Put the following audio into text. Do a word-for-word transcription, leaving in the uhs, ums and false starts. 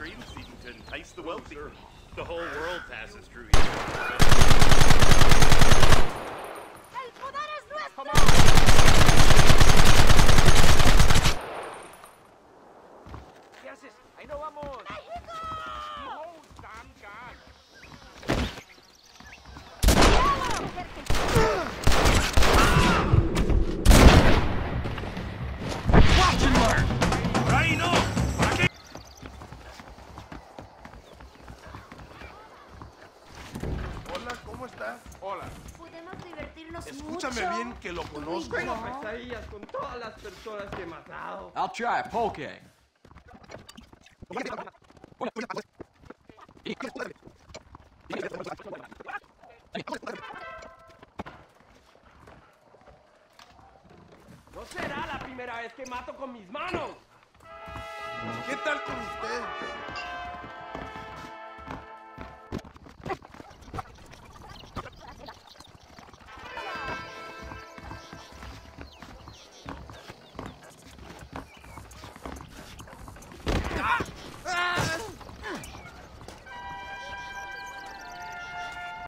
streams even to entice the wealthy. Sure. The whole world passes through here. ¡El poder es nuestro! Come on! ¿Qué haces? ¡Ahí no vamos! ¡México! Oh, damn God. Watch and learn! Ahí no! ¡Aquí! Hola, ¿cómo estás? Hola. Podemos divertirnos Escúchame mucho. bien que lo conozco. Tú y yo. Pesadillas con todas las personas que he matado. I'll try poke. No será la primera vez que mato con mis manos. ¿Qué tal con